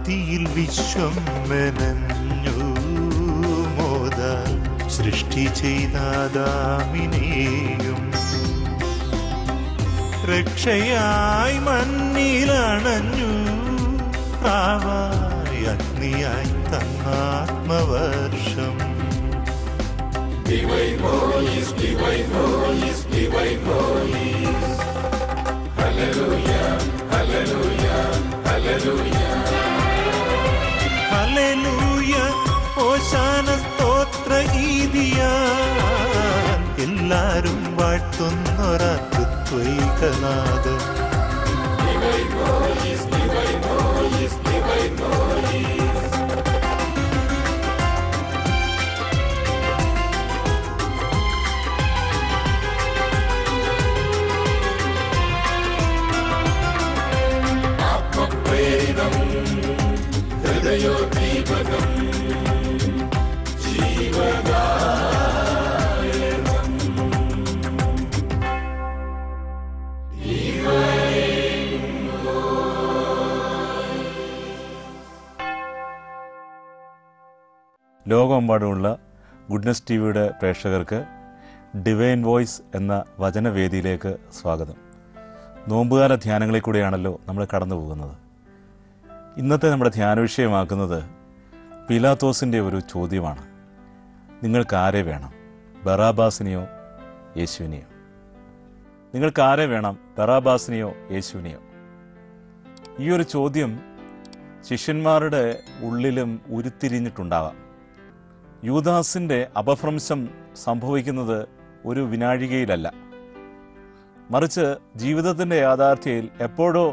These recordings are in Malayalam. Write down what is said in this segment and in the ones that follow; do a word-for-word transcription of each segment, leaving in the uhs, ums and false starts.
ഭക്തിയിൽ വിശ്വം മെനഞ്ഞു മോദ സൃഷ്ടി ചെയ്താദാമിനെയും രക്ഷയായി മണ്ണിലണഞ്ഞു പ്രാവായി അഗ്നിയായി തന്നാത്മവർഷം. Divine voice, divine voice, divine voice. Hallelujah, hallelujah, hallelujah. Hallelujah, ഓശാന സ്തോത്ര ഗീതിയാൽ എല്ലാരും വാഴ്ത്തുന്നൊരത്വൈകനാഥൻ. Divine voice, divine voice, divine voice. ഹൃദയോദ്ദീപകം ജീവദായകം. ലോകമെമ്പാടുമുള്ള ഗുഡ്നസ് ടി വിയുടെ പ്രേക്ഷകർക്ക് ഡിവൈൻ വോയിസ് എന്ന വചനവേദിയിലേക്ക് സ്വാഗതം. നോമ്പുകാല ധ്യാനങ്ങളിൽ കൂടെയാണല്ലോ നമ്മൾ കടന്നു പോകുന്നത്. ഇന്നത്തെ നമ്മുടെ ധ്യാന വിഷയമാക്കുന്നത് പീലാത്തോസിൻ്റെ ഒരു ചോദ്യമാണ്. നിങ്ങൾക്ക് ആരെ വേണം, ബറാബാസിനെയോ യേശുവിനെയോ? നിങ്ങൾക്ക് ആരെ വേണം, ബറാബാസിനെയോ യേശുവിനെയോ? ഈ ഒരു ചോദ്യം ശിഷ്യന്മാരുടെ ഉള്ളിലും ഉരുത്തിരിഞ്ഞിട്ടുണ്ടാകാം. യൂദാസിൻ്റെ അപഭ്രംശം സംഭവിക്കുന്നത് ഒരു വിനാഴികയിലല്ല, മറിച്ച് ജീവിതത്തിൻ്റെ യാഥാർത്ഥ്യയിൽ എപ്പോഴോ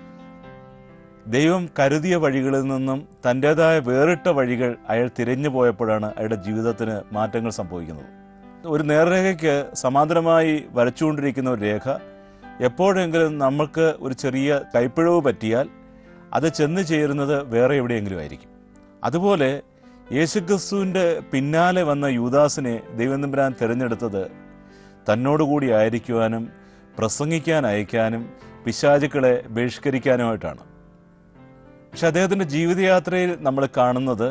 ദൈവം കരുതിയ വഴികളിൽ നിന്നും തൻ്റേതായ വേറിട്ട വഴികൾ അയാൾ തിരഞ്ഞു പോയപ്പോഴാണ് അയാളുടെ ജീവിതത്തിന് മാറ്റങ്ങൾ സംഭവിക്കുന്നത്. ഒരു നേർരേഖയ്ക്ക് സമാന്തരമായി വരച്ചുകൊണ്ടിരിക്കുന്ന ഒരു രേഖ എപ്പോഴെങ്കിലും നമുക്ക് ഒരു ചെറിയ കൈപ്പിഴവ് പറ്റിയാൽ അത് ചെന്ന് ചേരുന്നത് വേറെ എവിടെയെങ്കിലും ആയിരിക്കും. അതുപോലെ യേശുക്രിസ്തുവിൻ്റെ പിന്നാലെ വന്ന യൂദാസിനെ ദൈവം തമ്പുരാൻ തിരഞ്ഞെടുത്തത് തന്നോടുകൂടി ആയിരിക്കുവാനും പ്രസംഗിക്കാൻ അയക്കാനും പിശാചുക്കളെ ബഹിഷ്കരിക്കാനുമായിട്ടാണ്. പക്ഷെ അദ്ദേഹത്തിൻ്റെ ജീവിതയാത്രയിൽ നമ്മൾ കാണുന്നത്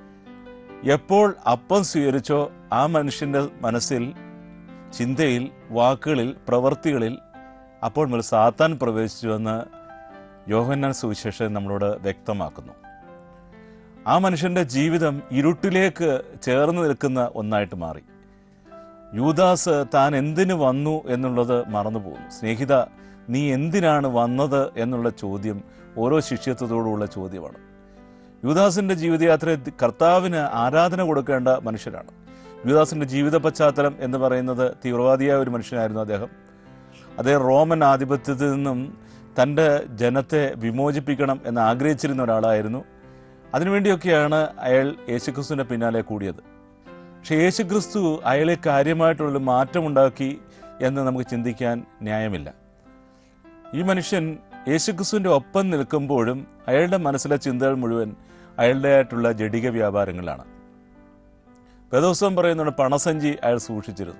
എപ്പോൾ അപ്പം സ്വീകരിച്ചോ ആ മനുഷ്യൻ്റെ മനസ്സിൽ, ചിന്തയിൽ, വാക്കുകളിൽ, പ്രവൃത്തികളിൽ അപ്പോൾ മുതൽ സാത്താൻ പ്രവേശിച്ചുവെന്ന് യോഹന്നാൻ സുവിശേഷം നമ്മളോട് വ്യക്തമാക്കുന്നു. ആ മനുഷ്യൻ്റെ ജീവിതം ഇരുട്ടിലേക്ക് ചേർന്ന് നിൽക്കുന്ന ഒന്നായിട്ട് മാറി. യൂദാസ് താൻ എന്തിനു വന്നു എന്നുള്ളത് മറന്നു പോകുന്നു. സ്നേഹിത, നീ എന്തിനാണ് വന്നത് എന്നുള്ള ചോദ്യം ഓരോ ശിഷ്യത്വത്തോടുള്ള ചോദ്യമാണ്. യൂദാസിൻ്റെ ജീവിതയാത്രയിൽ കർത്താവിന് ആരാധന കൊടുക്കേണ്ട മനുഷ്യരാണ്. യൂദാസിൻ്റെ ജീവിത പശ്ചാത്തലം എന്ന് പറയുന്നത് തീവ്രവാദിയായ ഒരു മനുഷ്യനായിരുന്നു അദ്ദേഹം. അദ്ദേഹം റോമൻ ആധിപത്യത്തിൽ നിന്നും തൻ്റെ ജനത്തെ വിമോചിപ്പിക്കണം എന്ന് ആഗ്രഹിച്ചിരുന്ന ഒരാളായിരുന്നു. അതിനുവേണ്ടിയൊക്കെയാണ് അയാൾ യേശുക്രിസ്തുവിൻ്റെ പിന്നാലെ കൂടിയത്. പക്ഷേ യേശുക്രിസ്തു അയാളെ കാര്യമായിട്ടുള്ള മാറ്റമുണ്ടാക്കി എന്ന് നമുക്ക് ചിന്തിക്കാൻ ന്യായമില്ല. ഈ മനുഷ്യൻ യേശുക്രിസ്തുവിൻ്റെ ഒപ്പം നിൽക്കുമ്പോഴും അയാളുടെ മനസ്സിലെ ചിന്തകൾ മുഴുവൻ അയാളുടെ ആയിട്ടുള്ള ജഡിക വ്യാപാരങ്ങളാണ്. വേദോസ്തവം പറയുന്നുണ്ട്, പണസഞ്ചി അയാൾ സൂക്ഷിച്ചിരുന്നു.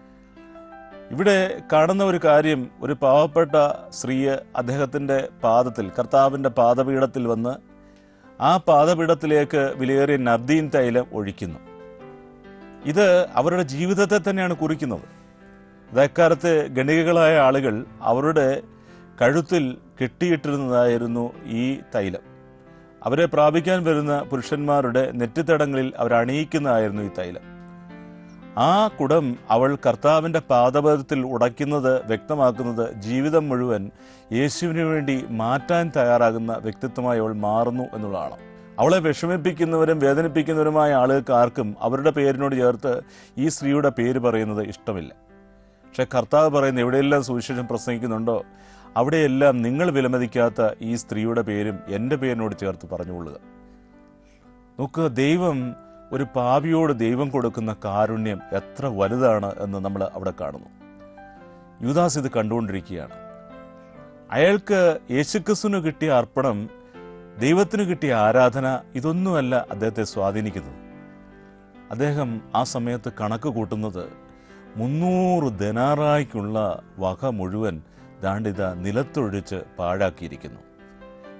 ഇവിടെ കാണുന്ന ഒരു കാര്യം, ഒരു പാവപ്പെട്ട സ്ത്രീയെ അദ്ദേഹത്തിൻ്റെ പാദത്തിൽ, കർത്താവിൻ്റെ പാദപീഠത്തിൽ വന്ന് ആ പാദപീഠത്തിലേക്ക് വിലയേറിയ നർദീൻ തൈലം ഒഴിക്കുന്നു. ഇത് അവരുടെ ജീവിതത്തെ തന്നെയാണ് കുറിക്കുന്നത്. അക്കാലത്ത് ഗണികകളായ ആളുകൾ അവരുടെ കഴുത്തിൽ കെട്ടിയിട്ടിരുന്നതായിരുന്നു ഈ തൈലം. അവരെ പ്രാപിക്കാൻ വരുന്ന പുരുഷന്മാരുടെ നെറ്റിത്തടങ്ങളിൽ അവരണിയിക്കുന്നതായിരുന്നു ഈ തൈലം. ആ കുടം അവൾ കർത്താവിൻ്റെ പാദപീഠത്തിൽ ഉടയ്ക്കുന്നത് വ്യക്തമാക്കുന്നത് ജീവിതം മുഴുവൻ യേശുവിന് വേണ്ടി മാറ്റാൻ തയ്യാറാകുന്ന വ്യക്തിത്വമായി അവൾ മാറുന്നു എന്നുള്ളതാണ്. അവളെ വിഷമിപ്പിക്കുന്നവരും വേദനിപ്പിക്കുന്നവരുമായ ആളുകൾക്ക് ആർക്കും അവരുടെ പേരിനോട് ചേർത്ത് ഈ സ്ത്രീയുടെ പേര് പറയുന്നത് ഇഷ്ടമില്ല. പക്ഷെ കർത്താവ് പറയുന്ന എവിടെയെല്ലാം സുവിശേഷം പ്രസംഗിക്കുന്നുണ്ടോ അവിടെയെല്ലാം നിങ്ങൾ വിലമതിക്കാത്ത ഈ സ്ത്രീയുടെ പേരും എൻ്റെ പേരിനോട് ചേർത്ത് പറഞ്ഞുകൊള്ളുക. നോക്കുക, ദൈവം ഒരു പാപിയോട് ദൈവം കൊടുക്കുന്ന കാരുണ്യം എത്ര വലുതാണ് എന്ന് നമ്മൾ അവിടെ കാണുന്നു. യൂദാസ് ഇത് കണ്ടുകൊണ്ടിരിക്കുകയാണ്. അയാൾക്ക് യേശുക്രിസ്തുവിന് കിട്ടിയ അർപ്പണം, ദൈവത്തിന് കിട്ടിയ ആരാധന, ഇതൊന്നുമല്ല അദ്ദേഹത്തെ സ്വാധീനിക്കുന്നത്. അദ്ദേഹം ആ സമയത്ത് കണക്ക് കൂട്ടുന്നത് മുന്നൂറ് ദനാറായ്ക്കുള്ള വക മുഴുവൻ ദാണ്ടിത നിലത്തൊഴിച്ച് പാഴാക്കിയിരിക്കുന്നു.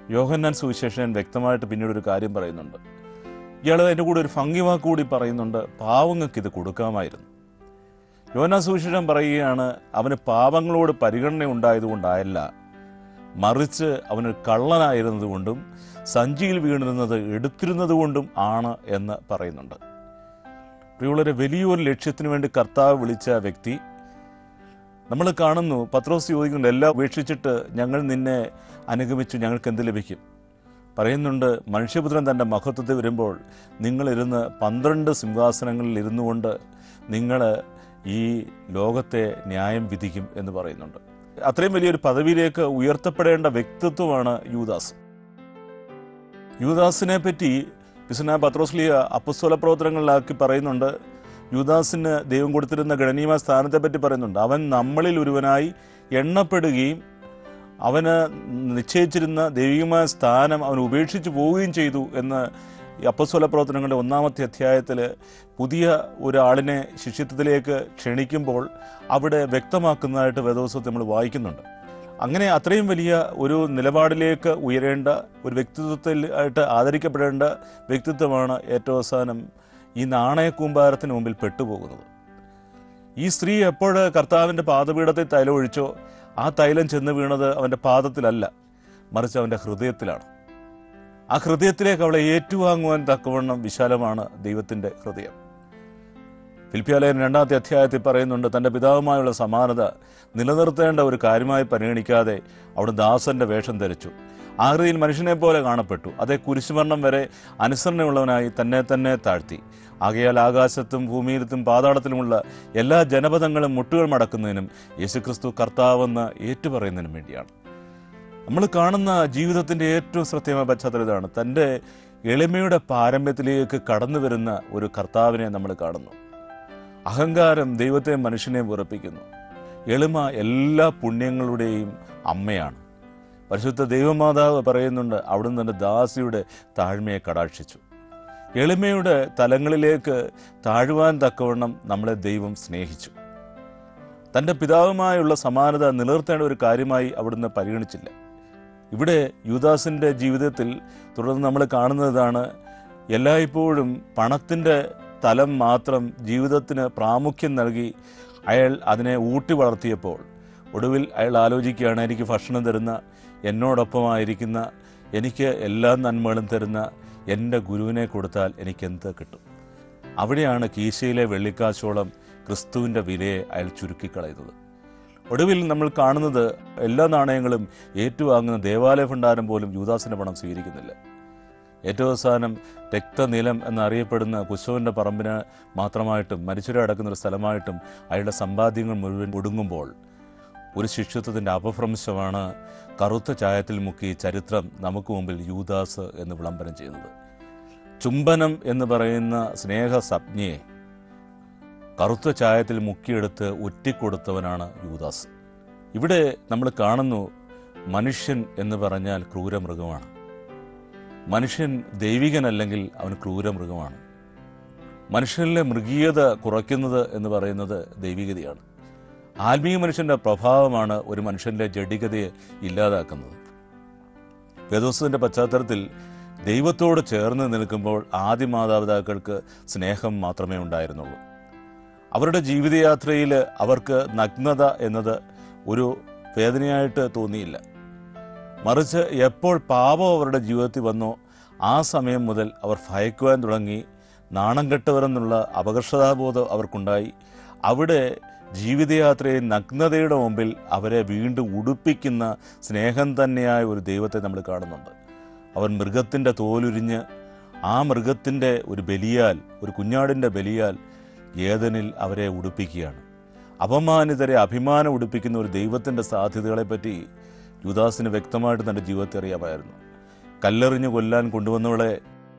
യോഹന്നാൻ സുവിശേഷൻ വ്യക്തമായിട്ട് പിന്നീട് ഒരു കാര്യം പറയുന്നുണ്ട്. ഇയാൾ അതിൻ്റെ കൂടെ ഒരു ഭംഗിവാക്ക് കൂടി പറയുന്നുണ്ട്, പാവങ്ങൾക്ക് ഇത് കൊടുക്കാമായിരുന്നു. യോഹന്നാൻ സുവിശേഷൻ പറയുകയാണ്, അവന് പാവങ്ങളോട് പരിഗണന ഉണ്ടായതുകൊണ്ടായല്ല, മറിച്ച് അവന് കള്ളനായിരുന്നത് കൊണ്ടും സഞ്ചിയിൽ വീണിരുന്നത് എടുത്തിരുന്നത് കൊണ്ടും ആണ് എന്ന് പറയുന്നുണ്ട്. പ്രിയമുള്ളവരെ, വലിയൊരു ലക്ഷ്യത്തിന് വേണ്ടി കർത്താവ് വിളിച്ച വ്യക്തി നമ്മൾ കാണുന്നു. പത്രോസ് ചോദിക്കുന്നുണ്ട്, എല്ലാം ഉപേക്ഷിച്ചിട്ട് ഞങ്ങൾ നിന്നെ അനുഗമിച്ചു, ഞങ്ങൾക്ക് എന്ത് ലഭിക്കും? പറയുന്നുണ്ട്, മനുഷ്യപുത്രൻ തൻ്റെ മഹത്വത്തിൽ വരുമ്പോൾ നിങ്ങളിരുന്ന് പന്ത്രണ്ട് സിംഹാസനങ്ങളിൽ ഇരുന്നു കൊണ്ട് നിങ്ങൾ ഈ ലോകത്തെ ന്യായം വിധിക്കും എന്ന് പറയുന്നുണ്ട്. അത്രയും വലിയൊരു പദവിയിലേക്ക് ഉയർത്തപ്പെടേണ്ട വ്യക്തിത്വമാണ് യൂദാസ്. യൂദാസിനെ പറ്റി വിശുദ്ധനായ പത്രോസ്ലീഹ അപ്പസ്തോല പ്രവർത്തനങ്ങളിലാക്കി പറയുന്നുണ്ട്. യൂദാസിന് ദൈവം കൊടുത്തിരുന്ന ഗണനീയമായ സ്ഥാനത്തെപ്പറ്റി പറയുന്നുണ്ട്. അവൻ നമ്മളിൽ ഒരുവനായി എണ്ണപ്പെടുകയും അവന് നിശ്ചയിച്ചിരുന്ന ദൈവികമായ സ്ഥാനം അവൻ ഉപേക്ഷിച്ച് പോവുകയും ചെയ്തു എന്ന് ഈ അപ്പസ്തോല പ്രവർത്തനങ്ങളുടെ ഒന്നാമത്തെ അധ്യായത്തിൽ പുതിയ ഒരാളിനെ ശിഷ്യത്വത്തിലേക്ക് ക്ഷണിക്കുമ്പോൾ അവിടെ വ്യക്തമാക്കുന്നതായിട്ട് വേദപുസ്തകത്തിൽ നമ്മൾ വായിക്കുന്നുണ്ട്. അങ്ങനെ അത്രയും വലിയ ഒരു നിലപാടിലേക്ക് ഉയരേണ്ട ഒരു വ്യക്തിത്വത്തിൽ ആയിട്ട് ആദരിക്കപ്പെടേണ്ട വ്യക്തിത്വമാണ് ഏറ്റവും അവസാനം ഈ നാണയക്കൂമ്പാരത്തിന് മുമ്പിൽ പെട്ടുപോകുന്നത്. ഈ സ്ത്രീ എപ്പോൾ കർത്താവിൻ്റെ പാദപീഠത്തിൽ തൈലം ഒഴിച്ചോ ആ തൈലം ചെന്ന് വീണത് അവൻ്റെ പാദത്തിലല്ല, മറിച്ച് അവൻ്റെ ഹൃദയത്തിലാണ്. ആ ഹൃദയത്തിലേക്ക് അവളെ ഏറ്റുവാങ്ങുവാൻ തക്കവണ്ണം വിശാലമാണ് ദൈവത്തിൻ്റെ ഹൃദയം. ഫിലിപ്പിയാലേഖനം രണ്ടാമത്തെ അധ്യായത്തിൽ പറയുന്നുണ്ട്, തൻ്റെ പിതാവുമായുള്ള സമാനത നിലനിർത്തേണ്ട ഒരു കാര്യമായി പരിഗണിക്കാതെ അവിടെ ദാസന്റെ വേഷം ധരിച്ചു, ആകൃതിയിൽ മനുഷ്യനെ പോലെ കാണപ്പെട്ടു, അതേ കുരിശുമരണം വരെ അനുസരണയുള്ളവനായി തന്നെ തന്നെ താഴ്ത്തി. ആകയാൽ ആകാശത്തും ഭൂമിയിലത്തും പാതാളത്തിലുമുള്ള എല്ലാ ജനപദങ്ങളും മുട്ടുകൾ മടക്കുന്നതിനും യേശുക്രിസ്തു കർത്താവെന്ന് ഏറ്റുപറയുന്നതിനും വേണ്ടിയാണ്. നമ്മൾ കാണുന്ന ജീവിതത്തിൻ്റെ ഏറ്റവും ശ്രദ്ധേയമായ പശ്ചാത്തലം ഇതാണ്. തൻ്റെ എളിമയുടെ പാരമ്യത്തിലേക്ക് കടന്നു വരുന്ന ഒരു കർത്താവിനെ നമ്മൾ കാണുന്നു. അഹങ്കാരം ദൈവത്തെ മനുഷ്യനെ ഉറപ്പിക്കുന്നു. എളിമ എല്ലാ പുണ്യങ്ങളുടെയും അമ്മയാണ്. പരിശുദ്ധ ദൈവമാതാവ് പറയുന്നുണ്ട്, അവിടുന്ന് തൻ്റെ ദാസിയുടെ താഴ്മയെ കടാക്ഷിച്ചു. എളിമയുടെ തലങ്ങളിലേക്ക് താഴുവാൻ തക്കവണ്ണം നമ്മളെ ദൈവം സ്നേഹിച്ചു. തൻ്റെ പിതാവുമായുള്ള സമാനത നിലനിർത്തേണ്ട ഒരു കാര്യമായി അവിടുന്ന് പരിഗണിച്ചില്ല. ഇവിടെ യൂദാസിൻ്റെ ജീവിതത്തിൽ തുടർന്ന് നമ്മൾ കാണുന്നതാണ്, എല്ലായ്പ്പോഴും പണത്തിൻ്റെ തലം മാത്രം ജീവിതത്തിന് പ്രാമുഖ്യം നൽകി അയാൾ അതിനെ ഊട്ടി വളർത്തിയപ്പോൾ ഒടുവിൽ അയാൾ ആലോചിക്കുകയാണ്, എനിക്ക് ഭക്ഷണം തരുന്ന, എന്നോടൊപ്പമായിരിക്കുന്ന, എനിക്ക് എല്ലാ നന്മകളും തരുന്ന എൻ്റെ ഗുരുവിനെ കൊടുത്താൽ എനിക്കെന്ത് കിട്ടും? അവിടെയാണ് കീശയിലെ വെള്ളിക്കാശോളം ക്രിസ്തുവിൻ്റെ വിലയെ അയാൾ ചുരുക്കിക്കളയുന്നത്. ഒടുവിൽ നമ്മൾ കാണുന്നത് എല്ലാ നാണയങ്ങളും ഏറ്റുവാങ്ങുന്ന ദേവാലയ ഭണ്ഡാരം പോലും യൂദാസിൻ്റെ പണം സ്വീകരിക്കുന്നില്ല. ഏറ്റവും അവസാനം രക്തനിലം എന്നറിയപ്പെടുന്ന കുശവൻ്റെ പറമ്പിന് മാത്രമായിട്ടും മരിച്ചവരെ അടക്കുന്ന ഒരു സ്ഥലമായിട്ടും അയാളുടെ സമ്പാദ്യങ്ങൾ മുഴുവൻ ഒടുങ്ങുമ്പോൾ ഒരു ശിഷ്യത്വത്തിൻ്റെ അപഭ്രംശമാണ് കറുത്ത ചായത്തിൽ മുക്കി ചരിത്രം നമുക്ക് മുമ്പിൽ യൂദാസ് എന്ന് വിളംബരം ചെയ്യുന്നത്. ചുംബനം എന്ന് പറയുന്ന സ്നേഹ സംജ്ഞയെ കറുത്ത ചായത്തിൽ മുക്കിയെടുത്ത് ഒറ്റിക്കൊടുത്തവനാണ് യൂദാസ്. ഇവിടെ നമ്മൾ കാണുന്നു, മനുഷ്യൻ എന്ന് പറഞ്ഞാൽ ക്രൂരമൃഗമാണ്. മനുഷ്യൻ ദൈവികനല്ലെങ്കിൽ അവൻ ക്രൂരമൃഗമാണ്. മനുഷ്യനിലെ മൃഗീയത കുറയ്ക്കുന്നത് എന്ന് പറയുന്നത് ദൈവികതയാണ്. ആത്മീയ മനുഷ്യൻ്റെ പ്രഭാവമാണ് ഒരു മനുഷ്യൻ്റെ ജഡികതയെ ഇല്ലാതാക്കുന്നത്. വേദോസ്തവത്തിൻ്റെ പശ്ചാത്തലത്തിൽ ദൈവത്തോട് ചേർന്ന് നിൽക്കുമ്പോൾ ആദ്യ മാതാപിതാക്കൾക്ക് സ്നേഹം മാത്രമേ ഉണ്ടായിരുന്നുള്ളൂ. അവരുടെ ജീവിതയാത്രയിൽ അവർക്ക് നഗ്നത എന്നത് ഒരു വേദനയായിട്ട് തോന്നിയില്ല. മറിച്ച് എപ്പോൾ പാപം അവരുടെ ജീവിതത്തിൽ വന്നോ ആ സമയം മുതൽ അവർ ഭയക്കുവാൻ തുടങ്ങി. നാണം കെട്ടവരെന്നുള്ള അപകർഷതാബോധം അവർക്കുണ്ടായി. അവിടെ ജീവിതയാത്രയിൽ നഗ്നതയുടെ മുമ്പിൽ അവരെ വീണ്ടും ഉടുപ്പിക്കുന്ന സ്നേഹം തന്നെയായ ഒരു ദൈവത്തെ നമ്മൾ കാണുന്നുണ്ട്. അവൻ മൃഗത്തിൻ്റെ തോലുരിഞ്ഞ് ആ മൃഗത്തിൻ്റെ ഒരു ബലിയാൽ, ഒരു കുഞ്ഞാടിൻ്റെ ബലിയാൽ ഏദനിൽ അവരെ ഉടുപ്പിക്കുകയാണ്. അപമാനിതരെ അഭിമാനം ഉടുപ്പിക്കുന്ന ഒരു ദൈവത്തിൻ്റെ സാധ്യതകളെപ്പറ്റി യൂദാസിന് വ്യക്തമായിട്ട് തൻ്റെ ജീവിതത്തെ അറിയാമായിരുന്നു. കല്ലെറിഞ്ഞ് കൊല്ലാൻ കൊണ്ടുവന്നവളെ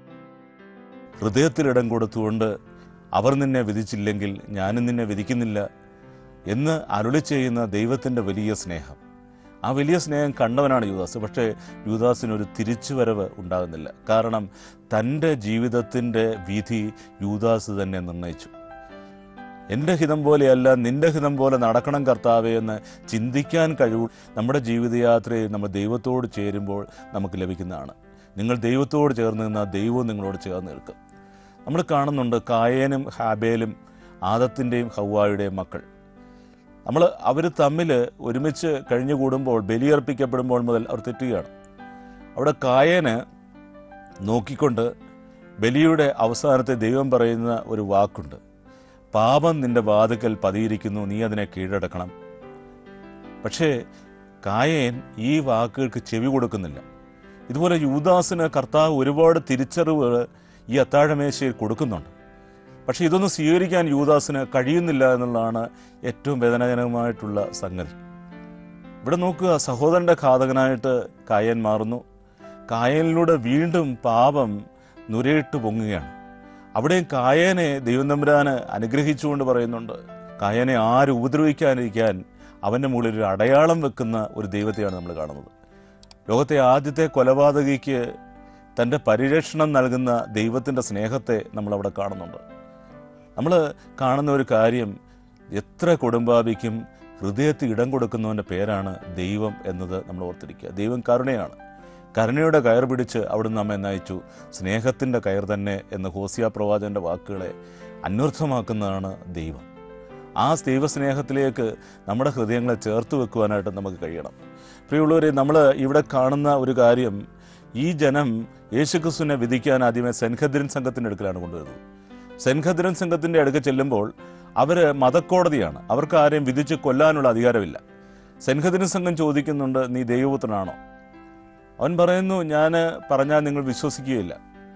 ഹൃദയത്തിലിടം കൊടുത്തുകൊണ്ട് അവർ നിന്നെ വിധിച്ചില്ലെങ്കിൽ ഞാനും നിന്നെ വിധിക്കുന്നില്ല എന്ന് അരുളി ചെയ്യുന്ന ദൈവത്തിൻ്റെ വലിയ സ്നേഹം, ആ വലിയ സ്നേഹം കണ്ടവനാണ് യൂദാസ്. പക്ഷേ യൂദാസിനൊരു തിരിച്ചുവരവ് ഉണ്ടാകുന്നില്ല. കാരണം തൻ്റെ ജീവിതത്തിൻ്റെ വിധി യൂദാസ് തന്നെ നിർണയിച്ചു. എൻ്റെ ഹിതം പോലെയല്ല നിൻ്റെ ഹിതം പോലെ നടക്കണം കർത്താവേ എന്ന് ചിന്തിക്കാൻ കഴിവ് നമ്മുടെ ജീവിതയാത്രയിൽ നമ്മൾ ദൈവത്തോട് ചേരുമ്പോൾ നമുക്ക് ലഭിക്കുന്നതാണ്. നിങ്ങൾ ദൈവത്തോട് ചേർന്ന് നിന്നാൽ ദൈവവും നിങ്ങളോട് ചേർന്ന് നിൽക്കും. നമ്മൾ കാണുന്നുണ്ട് കായേനും ഹാബേലും ആദത്തിൻ്റെയും ഹവ്വായുടെയും മക്കൾ. നമ്മൾ അവർ തമ്മിൽ ഒരുമിച്ച് കഴിഞ്ഞുകൂടുമ്പോൾ ബലിയർപ്പിക്കപ്പെടുമ്പോൾ മുതൽ അവർ തെറ്റുകയാണ്. അവിടെ കായേന് നോക്കിക്കൊണ്ട് ബലിയുടെ അവസാനത്തെ ദൈവം പറയുന്ന ഒരു വാക്കുണ്ട്, പാപം നിന്റെ വാതിക്കൽ പതിയിരിക്കുന്നു, നീ അതിനെ കീഴടക്കണം. പക്ഷേ കായേൻ ഈ വാക്കുകൾക്ക് ചെവി കൊടുക്കുന്നില്ല. ഇതുപോലെ യൂദാസിന് കർത്താവ് ഒരുപാട് തിരിച്ചറിവുകൾ ഈ അത്താഴമേശയിൽ കൊടുക്കുന്നുണ്ട്. പക്ഷെ ഇതൊന്നും സ്വീകരിക്കാൻ യൂദാസിന് കഴിയുന്നില്ല എന്നുള്ളതാണ് ഏറ്റവും വേദനാജനകമായിട്ടുള്ള സംഗതി. ഇവിടെ നോക്കുക, സഹോദരൻ്റെ ഘാതകനായിട്ട് കായേൻ മാറുന്നു. കായേനിലൂടെ വീണ്ടും പാപം നുരയിട്ട് പൊങ്ങുകയാണ്. അവിടെയും കായേനെ ദൈവം തമ്പുരാന് അനുഗ്രഹിച്ചുകൊണ്ട് പറയുന്നുണ്ട്, കായേനെ ആരും ഉപദ്രവിക്കാതിരിക്കാൻ അവൻ്റെ മുകളിൽ ഒരു അടയാളം വെക്കുന്ന ഒരു ദൈവത്തെയാണ് നമ്മൾ കാണുന്നത്. ലോകത്തെ ആദ്യത്തെ കൊലപാതകിക്ക് തൻ്റെ പരിരക്ഷണം നൽകുന്ന ദൈവത്തിൻ്റെ സ്നേഹത്തെ നമ്മളവിടെ കാണുന്നുണ്ട്. നമ്മൾ കാണുന്ന ഒരു കാര്യം, എത്ര കൊടുമ്പാപിക്കും ഹൃദയത്തിൽ ഇടം കൊടുക്കുന്നവൻ്റെ പേരാണ് ദൈവം എന്നത് നമ്മൾ ഓർത്തിരിക്കുക. ദൈവം കരുണയാണ്. കരുണയുടെ കയർ പിടിച്ച് അവിടുന്ന് നമ്മെ നയിച്ചു, സ്നേഹത്തിൻ്റെ കയർ തന്നെ എന്ന് ഹോസിയ പ്രവാചകൻ്റെ വാക്കുകളെ അന്വർത്ഥമാക്കുന്നതാണ് ദൈവം. ആ ദൈവസ്നേഹത്തിലേക്ക് നമ്മുടെ ഹൃദയങ്ങളെ ചേർത്ത് വെക്കുവാനായിട്ട് നമുക്ക് കഴിയണം. പ്രിയമുള്ളവരെ, നമ്മൾ ഇവിടെ കാണുന്ന ഒരു കാര്യം, ഈ ജനം യേശുക്രിസ്തുവിനെ വിധിക്കാൻ ആദ്യമേ സെൻഹദ്രിൻ സംഘത്തിൻ്റെ അടുക്കലാണ് കൊണ്ടുവരുന്നത്. സെൻഹദ്രിൻ സംഘത്തിൻ്റെ അടുക്ക് ചെല്ലുമ്പോൾ അവർ മതക്കോടതിയാണ്, അവർക്ക് ആരെയും വിധിച്ച് കൊല്ലാനുള്ള അധികാരമില്ല. സെൻഹദ്രിൻ സംഘം ചോദിക്കുന്നുണ്ട്, നീ ദൈവപുത്രനാണോ? അവൻ പറയുന്നു, ഞാൻ പറഞ്ഞാൽ നിങ്ങൾ വിശ്വസിക്കുകയില്ല.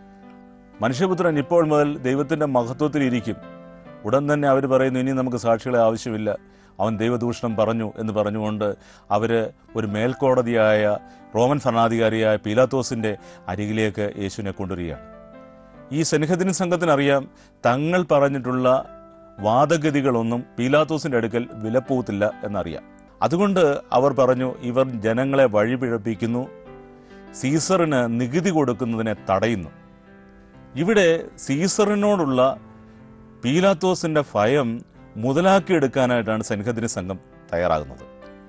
മനുഷ്യപുത്രൻ ഇപ്പോൾ മുതൽ ദൈവത്തിൻ്റെ മഹത്വത്തിലിരിക്കും. ഉടൻ തന്നെ അവർ പറയുന്നു, ഇനി നമുക്ക് സാക്ഷികളെ ആവശ്യമില്ല, അവൻ ദൈവദൂഷണം പറഞ്ഞു എന്ന് പറഞ്ഞുകൊണ്ട് അവർ ഒരു മേൽക്കോടതിയായ റോമൻ ഭരണാധികാരിയായ പീലാത്തോസിൻ്റെ അരികിലേക്ക് യേശുവിനെ കൊണ്ടുവരികയാണ്. ഈ സെൻഹദ്രിൻ സംഘത്തിനറിയാം, തങ്ങൾ പറഞ്ഞിട്ടുള്ള വാദഗതികളൊന്നും പീലാത്തോസിൻ്റെ അടുക്കൽ വിലപ്പോകത്തില്ല എന്നറിയാം. അതുകൊണ്ട് അവർ പറഞ്ഞു, ഇവർ ജനങ്ങളെ വഴിപിഴപ്പിക്കുന്നു, സീസറിന് നികുതി കൊടുക്കുന്നതിനെ തടയുന്നു. ഇവിടെ സീസറിനോടുള്ള പീലാത്തോസിൻ്റെ ഭയം മുതലാക്കിയെടുക്കാനായിട്ടാണ് സെൻഹദ്രിൻ സംഘം തയ്യാറാകുന്നത്.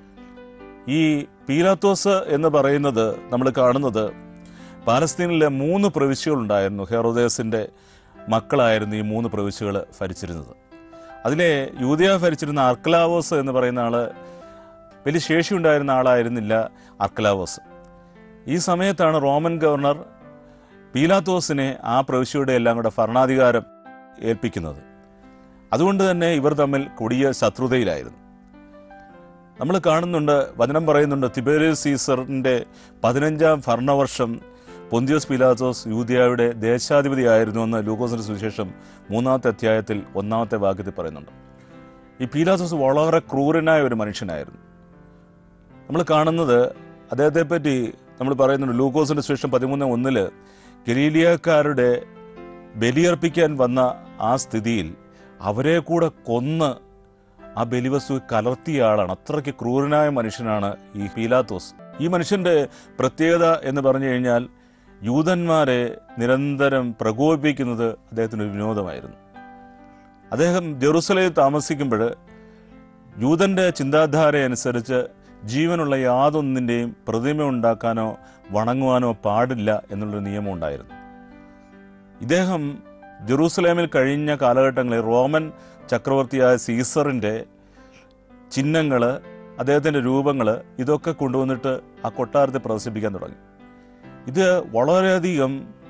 ഈ പീലാത്തോസ് എന്ന് പറയുന്നത് നമ്മൾ കാണുന്നത് പാലസ്തീനിലെ മൂന്ന് പ്രവിശ്യകളുണ്ടായിരുന്നു. ഹെറോദേസിൻ്റെ മക്കളായിരുന്നു ഈ മൂന്ന് പ്രവിശ്യകൾ ഭരിച്ചിരുന്നത്. അതിലെ യൂദയ ഭരിച്ചിരുന്ന അർക്കലാവോസ് എന്ന് പറയുന്ന ആൾ വലിയ ശേഷിയുണ്ടായിരുന്ന ആളായിരുന്നില്ല. അർക്കലാവോസ് ഈ സമയത്താണ് റോമൻ ഗവർണർ പീലാത്തോസിനെ ആ പ്രവിശ്യയുടെ എല്ലാം കൂടെ ഭരണാധികാരം ഏൽപ്പിക്കുന്നത്. അതുകൊണ്ട് തന്നെ ഇവർ തമ്മിൽ കൊടിയ ശത്രുതയിലായിരുന്നു. നമ്മൾ കാണുന്നുണ്ട്, വചനം പറയുന്നുണ്ട്, തിബേരിയസ് സീസറിൻ്റെ പതിനഞ്ചാം ഭരണവർഷം പൊന്തിയോസ് പീലാത്തോസ് യൂദയായുടെ ദേശാധിപതിയായിരുന്നു എന്ന് ലൂക്കോസിന്റെ സുവിശേഷം മൂന്നാമത്തെ അധ്യായത്തിൽ ഒന്നാമത്തെ വാക്യത്തിൽ പറയുന്നുണ്ട്. ഈ പീലാത്തോസ് വളരെ ക്രൂരനായ ഒരു മനുഷ്യനായിരുന്നു. നമ്മൾ കാണുന്നത്, അദ്ദേഹത്തെ പറ്റി നമ്മൾ പറയുന്നുണ്ട് ലൂക്കോസിന്റെ സുവിശേഷം പതിമൂന്ന് ഒന്നില് ഗലീലിയക്കാരുടെ ബലിയർപ്പിക്കാൻ വന്ന ആ സ്ഥിതിയിൽ അവരെ കൂടെ കൊന്ന് ആ ബലിവസ്തു കലർത്തിയ ആളാണ്. അത്രയ്ക്ക് ക്രൂരനായ മനുഷ്യനാണ് ഈ പീലാത്തോസ്. ഈ മനുഷ്യന്റെ പ്രത്യേകത എന്ന് പറഞ്ഞു കഴിഞ്ഞാൽ യൂതന്മാരെ നിരന്തരം പ്രകോപിപ്പിക്കുന്നത് അദ്ദേഹത്തിന് വിനോദമായിരുന്നു. അദ്ദേഹം ജെറുസലേമിൽ താമസിക്കുമ്പോൾ യൂതന്റെ ചിന്താധാര അനുസരിച്ച് ജീവനുള്ള യാതൊന്നിൻ്റെയും പ്രതിമ ഉണ്ടാക്കാനോ വണങ്ങുവാനോ പാടില്ല എന്നുള്ളൊരു നിയമം ഉണ്ടായിരുന്നു. ഇദ്ദേഹം ജെറൂസലേമിൽ കഴിഞ്ഞ കാലഘട്ടങ്ങളിൽ റോമൻ ചക്രവർത്തിയായ സീസറിൻ്റെ ചിഹ്നങ്ങൾ, അദ്ദേഹത്തിൻ്റെ രൂപങ്ങൾ ഇതൊക്കെ കൊണ്ടുവന്നിട്ട് ആ കൊട്ടാരത്തെ പ്രദർശിപ്പിക്കാൻ തുടങ്ങി. ഇത് വളരെയധികം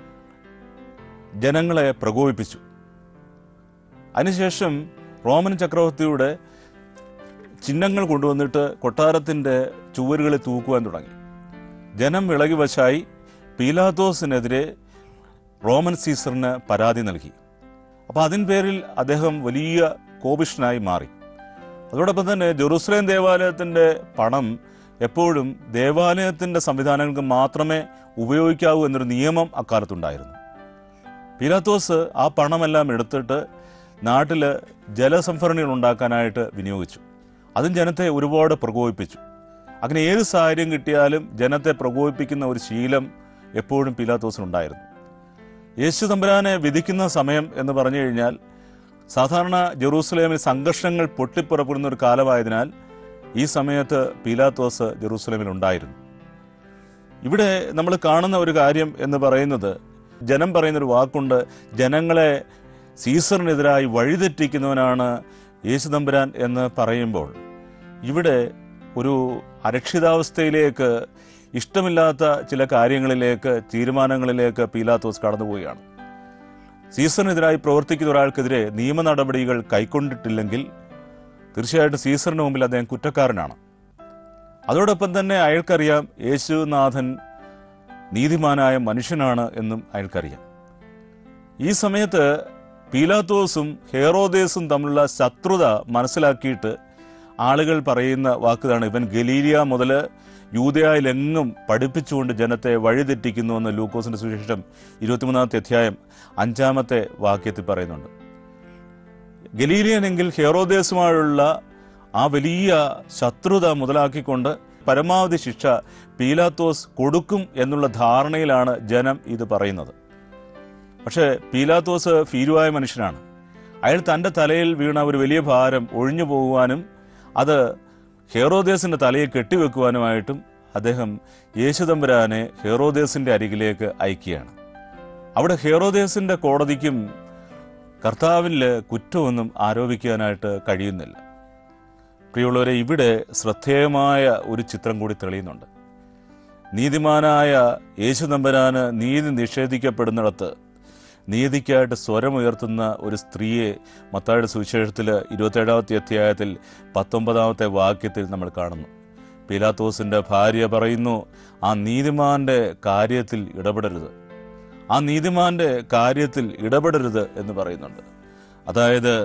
ജനങ്ങളെ പ്രകോപിപ്പിച്ചു. അതിനുശേഷം റോമൻ ചക്രവർത്തിയുടെ ചിഹ്നങ്ങൾ കൊണ്ടുവന്നിട്ട് കൊട്ടാരത്തിൻ്റെ ചുവരുകളിൽ തൂക്കുവാൻ തുടങ്ങി. ജനം വിളകി വശായി പീലാത്തോസിനെതിരെ റോമൻ സീസറിന് പരാതി നൽകി. അപ്പോൾ അതിന് പേരിൽ അദ്ദേഹം വലിയ കോപിഷ്ഠനായി മാറി. അതോടൊപ്പം തന്നെ ജെറുസലേം ദേവാലയത്തിൻ്റെ പണം എപ്പോഴും ദേവാലയത്തിൻ്റെ സംവിധാനങ്ങൾക്ക് മാത്രമേ ഉപയോഗിക്കാവൂ എന്നൊരു നിയമം അക്കാലത്തുണ്ടായിരുന്നു. പീലാത്തോസ് ആ പണമെല്ലാം എടുത്തിട്ട് നാട്ടിൽ ജലസംഭരണികൾ ഉണ്ടാക്കാനായിട്ട് വിനിയോഗിച്ചു. അതും ജനത്തെ ഒരുപാട് പ്രകോപിപ്പിച്ചു. അങ്ങനെ ഏത് സാഹചര്യം കിട്ടിയാലും ജനത്തെ പ്രകോപിപ്പിക്കുന്ന ഒരു ശീലം എപ്പോഴും പീലാത്തോസിനുണ്ടായിരുന്നു. യേശു തമ്പുരാനെ വിധിക്കുന്ന സമയം എന്ന് പറഞ്ഞു കഴിഞ്ഞാൽ സാധാരണ ജെറൂസലേമിൽ സംഘർഷങ്ങൾ പൊട്ടിപ്പുറപ്പെടുന്ന ഒരു കാലമായതിനാൽ ഈ സമയത്ത് പീലാത്തോസ് ജെറൂസലേമിൽ ഉണ്ടായിരുന്നു. ഇവിടെ നമ്മൾ കാണുന്ന ഒരു കാര്യം എന്ന് പറയുന്നത്, ജനം പറയുന്നൊരു വാക്കുണ്ട്, ജനങ്ങളെ സീസറിനെതിരായി വഴിതെറ്റിക്കുന്നവനാണ് യേശുതമ്പുരാൻ എന്ന് പറയുമ്പോൾ ഇവിടെ ഒരു അരക്ഷിതാവസ്ഥയിലേക്ക്, ഇഷ്ടമില്ലാത്ത ചില കാര്യങ്ങളിലേക്ക്, തീരുമാനങ്ങളിലേക്ക് പീലാത്തോസ് കടന്നുപോവുകയാണ്. സീസറിനെതിരായി പ്രവർത്തിക്കുന്ന ഒരാൾക്കെതിരെ നിയമ നടപടികൾ കൈക്കൊണ്ടിട്ടില്ലെങ്കിൽ തീർച്ചയായിട്ടും സീസറിന് മുമ്പിൽ അദ്ദേഹം കുറ്റക്കാരനാണ്. അതോടൊപ്പം തന്നെ അയാൾക്കറിയാം യേശുനാഥൻ നീതിമാനായ മനുഷ്യനാണ് എന്നും അയാൾക്കറിയാം. ഈ സമയത്ത് പീലാത്തോസും ഹെറോദേസും തമ്മിലുള്ള ശത്രുത മനസ്സിലാക്കിയിട്ട് ആളുകൾ പറയുന്ന വാക്കുതാണ്, ഇവൻ ഗലീലിയ മുതൽ യൂദയായിലെങ്ങും പഠിപ്പിച്ചുകൊണ്ട് ജനത്തെ വഴിതെറ്റിക്കുന്നുവെന്ന് ലൂക്കോസിന്റെ സുവിശേഷം ഇരുപത്തിമൂന്നാമത്തെ അധ്യായം അഞ്ചാമത്തെ വാക്യത്തിൽ പറയുന്നുണ്ട്. ഗലീലിയനെങ്കിൽ ഹെറോദേസുമായുള്ള ആ വലിയ ശത്രുത മുതലാക്കിക്കൊണ്ട് പരമാവധി ശിക്ഷ പീലാത്തോസ് കൊടുക്കും എന്നുള്ള ധാരണയിലാണ് ജനം ഇത് പറയുന്നത്. പക്ഷേ പീലാത്തോസ് ഭീരുവായ മനുഷ്യനാണ്. അയാൾ തൻ്റെ തലയിൽ വീണ ഒരു വലിയ ഭാരം ഒഴിഞ്ഞു പോകുവാനും അത് ഹെറോദേസിന്റെ തലയിൽ കെട്ടിവെക്കുവാനുമായിട്ടും അദ്ദേഹം യേശുതമ്പുരാനെ ഹെറോദേസിന്റെ അരികിലേക്ക് അയക്കുകയാണ്. അവിടെ ഹെറോദേസിന്റെ കോടതിക്കും കർത്താവിൽ കുറ്റമൊന്നും ആരോപിക്കാനായിട്ട് കഴിയുന്നില്ല. പ്രിയമുള്ളവരെ, ഇവിടെ ശ്രദ്ധേയമായ ഒരു ചിത്രം കൂടി തെളിയുന്നുണ്ട്. നീതിമാനായ യേശുതമ്പുരാന് നീതി നിഷേധിക്കപ്പെടുന്നിടത്ത് നീതിക്കായിട്ട് സ്വരമുയർത്തുന്ന ഒരു സ്ത്രീയെ മത്തായിയുടെ സുവിശേഷത്തിൽ ഇരുപത്തേഴാമത്തെ അധ്യായത്തിൽ പത്തൊമ്പതാമത്തെ വാക്യത്തിൽ നമ്മൾ കാണുന്നു. പീലാത്തോസിന്റെ ഭാര്യ പറയുന്നു, ആ നീതിമാന്റെ കാര്യത്തിൽ ഇടപെടരുത്, ആ നീതിമാന്റെ കാര്യത്തിൽ ഇടപെടരുത് എന്ന് പറയുന്നുണ്ട്. അതായത്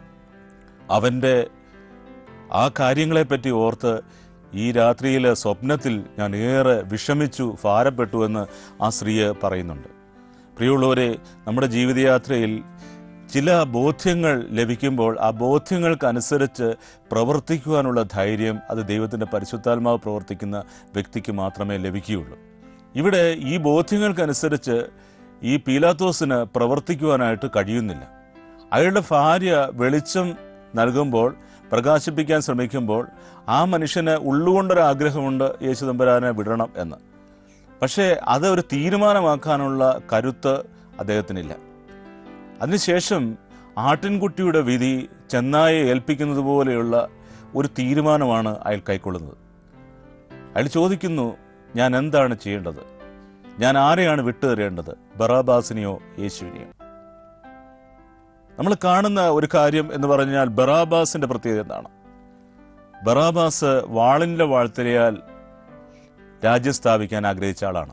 അവൻ്റെ ആ കാര്യങ്ങളെപ്പറ്റി ഓർത്ത് ഈ രാത്രിയിലെ സ്വപ്നത്തിൽ ഞാൻ ഏറെ വിഷമിച്ചു, ഭാരപ്പെട്ടു എന്ന് ആ സ്ത്രീ പറയുന്നുണ്ട്. പ്രിയമുള്ളവരെ, നമ്മുടെ ജീവിതയാത്രയിൽ ചില ബോധ്യങ്ങൾ ലഭിക്കുമ്പോൾ ആ ബോധ്യങ്ങൾക്കനുസരിച്ച് പ്രവർത്തിക്കുവാനുള്ള ധൈര്യം അത് ദൈവത്തിൻ്റെ പരിശുദ്ധാത്മാവ് പ്രവർത്തിക്കുന്ന വ്യക്തിക്ക് മാത്രമേ ലഭിക്കുകയുള്ളൂ. ഇവിടെ ഈ ബോധ്യങ്ങൾക്കനുസരിച്ച് ഈ പീലാത്തോസിന് പ്രവർത്തിക്കുവാനായിട്ട് കഴിയുന്നില്ല. അയാളുടെ ഭാര്യ വെളിച്ചം നൽകുമ്പോൾ, പ്രകാശിപ്പിക്കാൻ ശ്രമിക്കുമ്പോൾ ആ മനുഷ്യന് ഉള്ളുകൊണ്ടൊരാഗ്രഹമുണ്ട് യേശുതമ്പുരാനെ വിടണം എന്ന്. പക്ഷേ അത് ഒരു തീരുമാനമാക്കാനുള്ള കരുത്ത് അദ്ദേഹത്തിനില്ല. അതിനുശേഷം ആട്ടിൻകുട്ടിയുടെ വിധി ചെന്നായെ ഏൽപ്പിക്കുന്നത് പോലെയുള്ള ഒരു തീരുമാനമാണ് അയാൾ കൈക്കൊള്ളുന്നത്. അയാൾ ചോദിക്കുന്നു, ഞാൻ എന്താണ് ചെയ്യേണ്ടത്? ഞാൻ ആരെയാണ് വിട്ടുതരേണ്ടത്? ബറാബാസിനെയോ യേശുവിനെയോ? നമ്മൾ കാണുന്ന ഒരു കാര്യം എന്ന് പറഞ്ഞാൽ ബറാബാസിന്റെ പ്രത്യേകത എന്താണ്? ബറാബാസ് വാളിൻ്റെ വാഴ്ത്തലയാൽ രാജ്യം സ്ഥാപിക്കാൻ ആഗ്രഹിച്ച ആളാണ്.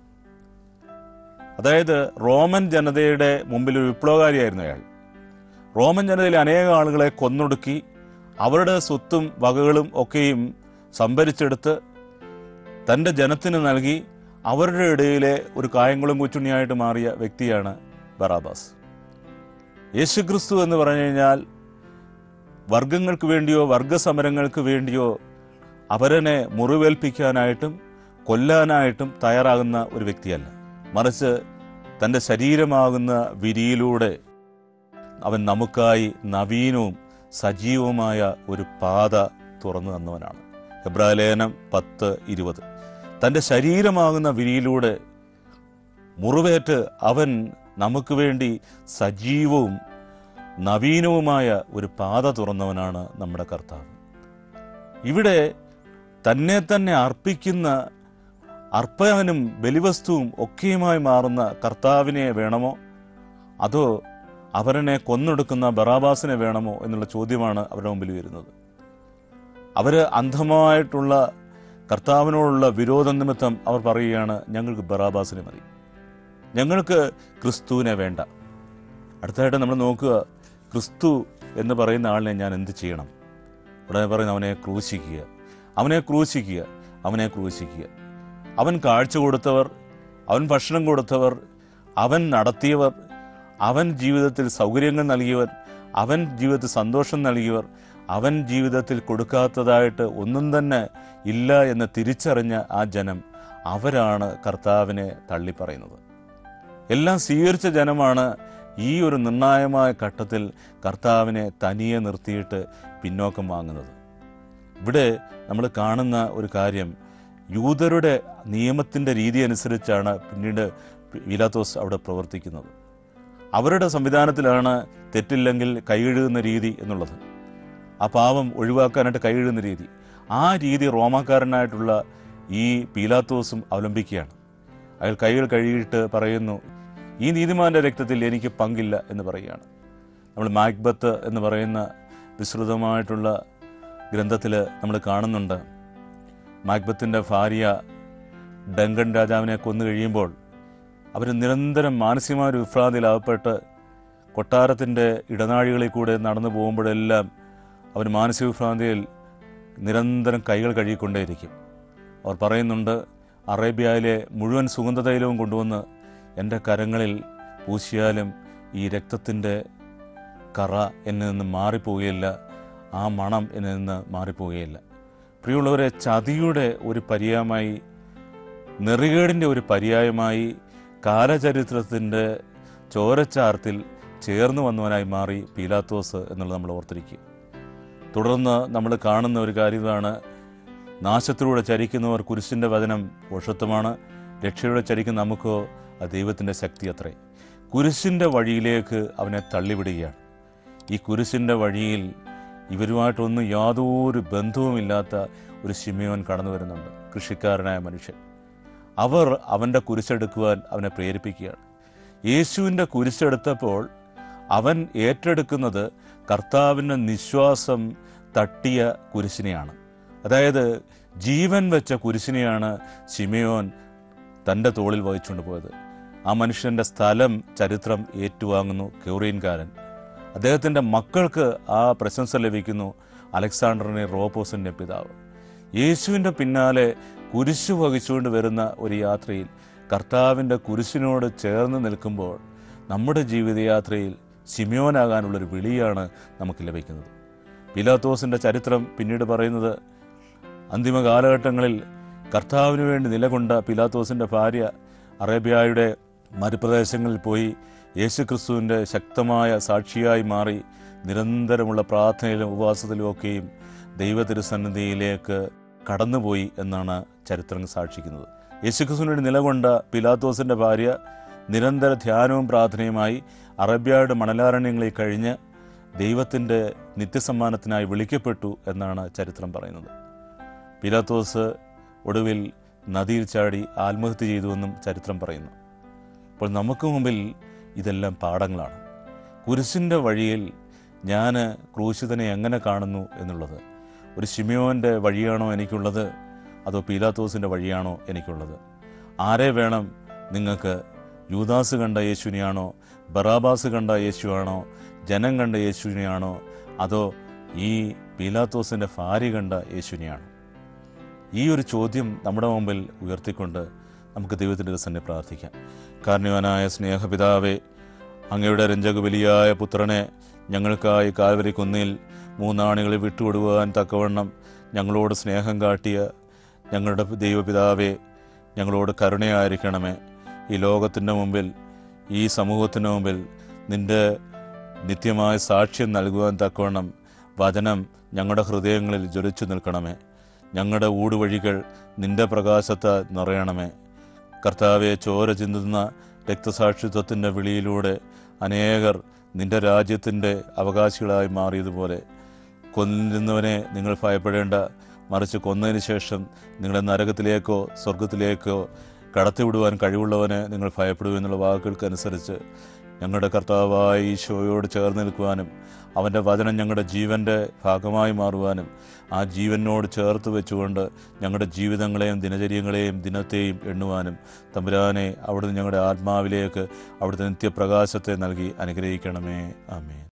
അതായത് റോമൻ ജനതയുടെ മുമ്പിൽ ഒരു വിപ്ലവകാരിയായിരുന്നു അയാൾ. റോമൻ ജനതയിലെ അനേക ആളുകളെ കൊന്നൊടുക്കി അവരുടെ സ്വത്തും വകകളും ഒക്കെയും സംഭരിച്ചെടുത്ത് തൻ്റെ ജനത്തിന് നൽകി അവരുടെ ഇടയിലെ ഒരു കായംകുളം കൊച്ചുണ്ണിയായിട്ട് മാറിയ വ്യക്തിയാണ് ബറാബാസ്. യേശുക്രിസ്തു എന്ന് പറഞ്ഞു കഴിഞ്ഞാൽ വർഗങ്ങൾക്ക് വേണ്ടിയോ വർഗസമരങ്ങൾക്ക് വേണ്ടിയോ അവരനെ മുറിവേൽപ്പിക്കാനായിട്ടും കൊല്ലാനായിട്ടും തയ്യാറാകുന്ന ഒരു വ്യക്തിയല്ല. മറിച്ച് തൻ്റെ ശരീരമാകുന്ന വിരിയിലൂടെ അവൻ നമുക്കായി നവീനവും സജീവവുമായ ഒരു പാത തുറന്നു തന്നവനാണ്. ഹെബ്രായലേഖനം പത്ത് ഇരുപത്. തൻ്റെ ശരീരമാകുന്ന വിരിയിലൂടെ മുറിവേറ്റ് അവൻ നമുക്ക് വേണ്ടി സജീവവും നവീനവുമായ ഒരു പാത തുറന്നവനാണ് നമ്മുടെ കർത്താവ്. ഇവിടെ തന്നെ തന്നെ അർപ്പിക്കുന്ന അർപ്പകനും ബലിവസ്തുവും ഒക്കെയുമായി മാറുന്ന കർത്താവിനെ വേണമോ അതോ അവരനെ കൊന്നൊടുക്കുന്ന ബറാബാസിനെ വേണമോ എന്നുള്ള ചോദ്യമാണ് അവരുടെ മുമ്പിൽ വരുന്നത്. അവർ അന്ധമായിട്ടുള്ള കർത്താവിനോടുള്ള വിരോധ നിമിത്തം അവർ പറയുകയാണ്, ഞങ്ങൾക്ക് ബറാബാസിനെ മതി, ഞങ്ങൾക്ക് ക്രിസ്തുവിനെ വേണ്ട. അടുത്തതായിട്ട് നമ്മൾ നോക്കുക, ക്രിസ്തു എന്ന് പറയുന്ന ആളിനെ ഞാൻ എന്ത് ചെയ്യണം? ഉടനെ പറയുന്നത് അവനെ ക്രൂശിക്കുക, അവനെ ക്രൂശിക്കുക, അവനെ ക്രൂശിക്കുക. അവൻ കാഴ്ച കൊടുത്തവർ, അവൻ ഭക്ഷണം കൊടുത്തവർ, അവൻ നടത്തിയവർ, അവൻ ജീവിതത്തിൽ സൗകര്യങ്ങൾ നൽകിയവർ, അവൻ ജീവിതത്തിൽ സന്തോഷം നൽകിയവർ, അവൻ ജീവിതത്തിൽ കൊടുക്കാത്തതായിട്ട് ഒന്നും തന്നെ ഇല്ല എന്ന് തിരിച്ചറിഞ്ഞ ആ ജനം, അവരാണ് കർത്താവിനെ തള്ളിപ്പറയുന്നത്. എല്ലാം സ്വീകരിച്ച ജനമാണ് ഈ ഒരു നിർണായകമായ ഘട്ടത്തിൽ കർത്താവിനെ തനിയെ നിർത്തിയിട്ട് പിന്നോക്കം വാങ്ങുന്നത്. ഇവിടെ നമ്മൾ കാണുന്ന ഒരു കാര്യം, യൂതരുടെ നിയമത്തിൻ്റെ രീതി അനുസരിച്ചാണ് പിന്നീട് പീലാത്തോസ് അവിടെ പ്രവർത്തിക്കുന്നത്. അവരുടെ സംവിധാനത്തിലാണ് തെറ്റില്ലെങ്കിൽ കൈകഴുകുന്ന രീതി എന്നുള്ളത്, ആ പാവം ഒഴിവാക്കാനായിട്ട് കൈകഴുകുന്ന രീതി. ആ രീതി റോമാക്കാരനായിട്ടുള്ള ഈ പീലാത്തോസും അവലംബിക്കുകയാണ്. അയാൾ കൈകൾ കഴുകിയിട്ട് പറയുന്നു, ഈ നീതിമാന്റെ രക്തത്തിൽ എനിക്ക് പങ്കില്ല എന്ന് പറയുകയാണ്. നമ്മൾ മാക്ബത്ത് എന്ന് പറയുന്ന വിസ്തൃതമായിട്ടുള്ള ഗ്രന്ഥത്തിൽ നമ്മൾ കാണുന്നുണ്ട്, മാക്ബത്തിൻ്റെ ഭാര്യ ഡങ്കൻ രാജാവിനെ കൊന്നു കഴിയുമ്പോൾ അവർ നിരന്തരം മാനസികമായ ഒരു വിഭ്രാന്തിയിലാകപ്പെട്ട് കൊട്ടാരത്തിൻ്റെ ഇടനാഴികളിൽ കൂടെ നടന്നു പോകുമ്പോഴെല്ലാം അവർ മാനസിക വിഭ്രാന്തിയിൽ നിരന്തരം കൈകൾ കഴുകിക്കൊണ്ടേയിരിക്കും. അവർ പറയുന്നുണ്ട്, അറേബ്യയിലെ മുഴുവൻ സുഗന്ധതൈലവും കൊണ്ടുവന്ന് എൻ്റെ കരങ്ങളിൽ പൂശിയാലും ഈ രക്തത്തിൻ്റെ കറ എന്നിൽ നിന്ന് മാറിപ്പോവുകയില്ല, ആ മണം എന്നിൽ നിന്ന് മാറിപ്പോവുകയില്ല. പ്രിയമുള്ളവരെ, ചതിയുടെ ഒരു പര്യായമായി, നെറികേടിൻ്റെ ഒരു പര്യായമായി, കാലചരിത്രത്തിൻ്റെ ചോരച്ചാർത്തിൽ ചേർന്ന് വന്നവനായി മാറി പീലാത്തോസ് എന്നുള്ളത് നമ്മൾ ഓർത്തിരിക്കുക. തുടർന്ന് നമ്മൾ കാണുന്ന ഒരു കാര്യമാണ്, നാശത്തിലൂടെ ചരിക്കുന്നവർ കുരിശിൻ്റെ വചനം പോഷത്വമാണ്, രക്ഷയുടെ ചരിക്കുന്ന നമുക്കോ അത് ദൈവത്തിൻ്റെ ശക്തി അത്രേ. കുരിശിൻ്റെ വഴിയിലേക്ക് അവനെ തള്ളിവിടുകയാണ്. ഈ കുരിശിൻ്റെ വഴിയിൽ ഇവരുമായിട്ടൊന്നും യാതൊരു ബന്ധവുമില്ലാത്ത ഒരു ശിമയോൻ കടന്നു വരുന്നുണ്ട്, കൃഷിക്കാരനായ മനുഷ്യൻ. അവർ അവൻ്റെ കുരിശെടുക്കുവാൻ അവനെ പ്രേരിപ്പിക്കുകയാണ്. യേശുവിൻ്റെ കുരിശെടുത്തപ്പോൾ അവൻ ഏറ്റെടുക്കുന്നത് കർത്താവിൻ്റെ നിശ്വാസം തട്ടിയ കുരിശിനെയാണ്. അതായത് ജീവൻ വെച്ച കുരിശിനെയാണ് ശിമയോൻ തൻ്റെ തോളിൽ വഹിച്ചുകൊണ്ട് പോയത്. ആ മനുഷ്യൻ്റെ സ്ഥലം ചരിത്രം ഏറ്റുവാങ്ങുന്നു ക്യൂറീൻകാരൻ. അദ്ദേഹത്തിൻ്റെ മക്കൾക്ക് ആ പ്രശംസ ലഭിക്കുന്നു, അലക്സാണ്ടറിനെ റോപ്പോസിൻ്റെ പിതാവ്. യേശുവിൻ്റെ പിന്നാലെ കുരിശു വഹിച്ചുകൊണ്ട് വരുന്ന ഒരു യാത്രയിൽ കർത്താവിൻ്റെ കുരിശിനോട് ചേർന്ന് നിൽക്കുമ്പോൾ നമ്മുടെ ജീവിതയാത്രയിൽ ശിമയോനാകാനുള്ളൊരു വിളിയാണ് നമുക്ക് ലഭിക്കുന്നത്. പീലാത്തോസിൻ്റെ ചരിത്രം പിന്നീട് പറയുന്നത്, അന്തിമ കാലഘട്ടങ്ങളിൽ കർത്താവിന് വേണ്ടി നിലകൊണ്ട പീലാത്തോസിൻ്റെ ഭാര്യ അറേബ്യയുടെ മരുപ്രദേശങ്ങളിൽ പോയി യേശുക്രിസ്തുവിൻ്റെ ശക്തമായ സാക്ഷിയായി മാറി നിരന്തരമുള്ള പ്രാർത്ഥനയിലും ഉപവാസത്തിലും ഒക്കെയും ദൈവ തിരുസന്നിധിയിലേക്ക് കടന്നുപോയി എന്നാണ് ചരിത്രം സാക്ഷിക്കുന്നത്. യേശുക്രിസ്തുവിന് വേണ്ടി നിലകൊണ്ട പീലാത്തോസിൻ്റെ ഭാര്യ നിരന്തര ധ്യാനവും പ്രാർത്ഥനയുമായി അറേബ്യയുടെ മണലാരണ്യങ്ങളിൽ കഴിഞ്ഞ് ദൈവത്തിൻ്റെ നിത്യസമ്മാനത്തിനായി വിളിക്കപ്പെട്ടു എന്നാണ് ചരിത്രം പറയുന്നത്. പീലാത്തോസ് ഒടുവിൽ നദിയിൽ ചാടി ആത്മഹത്യ ചെയ്തുവെന്നും ചരിത്രം പറയുന്നു. അപ്പോൾ നമുക്ക് മുമ്പിൽ ഇതെല്ലാം പാഠങ്ങളാണ്. കുരിശിൻ്റെ വഴിയിൽ ഞാൻ ക്രൂശിതനെ എങ്ങനെ കാണുന്നു എന്നുള്ളത്, ഒരു ശിമയോൻ്റെ വഴിയാണോ എനിക്കുള്ളത്, അതോ പീലാത്തോസിൻ്റെ വഴിയാണോ എനിക്കുള്ളത്? ആരെ വേണം നിങ്ങൾക്ക്? യൂദാസ് കണ്ട യേശുവിനെയാണോ, ബറാബാസ് കണ്ട യേശുവാണോ, ജനം കണ്ട യേശുവിനെയാണോ, അതോ ഈ പീലാത്തോസിൻ്റെ ഭാര്യ കണ്ട യേശുവിനെയാണോ? ഈ ഒരു ചോദ്യം നമ്മുടെ മുമ്പിൽ ഉയർത്തിക്കൊണ്ട് നമുക്ക് ദൈവത്തിൻ്റെ സന്നിധി പ്രാർത്ഥിക്കാം. കാരുണ്യവാനായ സ്നേഹപിതാവേ, അങ്ങയുടെ രഞ്ജകബലിയായ പുത്രനെ ഞങ്ങൾക്കായി കാൽവരി കുന്നിൽ മൂന്നാണികളിൽ വിട്ടുകൊടുക്കുവാൻ തക്കവണ്ണം ഞങ്ങളോട് സ്നേഹം കാട്ടിയ ഞങ്ങളുടെ ദൈവപിതാവേ, ഞങ്ങളോട് കരുണയായിരിക്കണമേ. ഈ ലോകത്തിൻ്റെ മുമ്പിൽ, ഈ സമൂഹത്തിൻ്റെ മുമ്പിൽ നിൻ്റെ നിത്യമായ സാക്ഷ്യം നൽകുവാൻ തക്കവണ്ണം വചനം ഞങ്ങളുടെ ഹൃദയങ്ങളിൽ ജ്വലിച്ചു നിൽക്കണമേ. ഞങ്ങളുടെ ഊടുവഴികൾ നിൻ്റെ പ്രകാശത്താൽ നിറയണമേ. കർത്താവെ, ചോര ചിന്തുന്ന രക്തസാക്ഷിത്വത്തിൻ്റെ വിളിയിലൂടെ അനേകർ നിൻ്റെ രാജ്യത്തിൻ്റെ അവകാശികളായി മാറിയതുപോലെ കൊല്ലുന്നവനെ നിങ്ങൾ ഭയപ്പെടേണ്ട, മറിച്ച് കൊന്നതിന് ശേഷം നിങ്ങളെ നരകത്തിലേക്കോ സ്വർഗത്തിലേക്കോ കടത്തിവിടുവാൻ കഴിവുള്ളവനെ നിങ്ങൾ ഭയപ്പെടൂ എന്നുള്ള വാക്കുകൾക്കനുസരിച്ച് ഞങ്ങളുടെ കർത്താവായ ഈശോയോട് ചേർന്ന് നിൽക്കുവാനും അവൻ്റെ വചനം ഞങ്ങളുടെ ജീവൻ്റെ ഭാഗമായി മാറുവാനും ആ ജീവനോട് ചേർത്ത് വെച്ചുകൊണ്ട് ഞങ്ങളുടെ ജീവിതങ്ങളെയും ദിനചര്യങ്ങളെയും ദിനത്തെയും എണ്ണുവാനും തമ്പുരാനെ അവിടുന്ന് ഞങ്ങളുടെ ആത്മാവിലേക്ക് അവിടുത്തെ നിത്യപ്രകാശത്തെ നൽകി അനുഗ്രഹിക്കണമേ. ആമേൻ.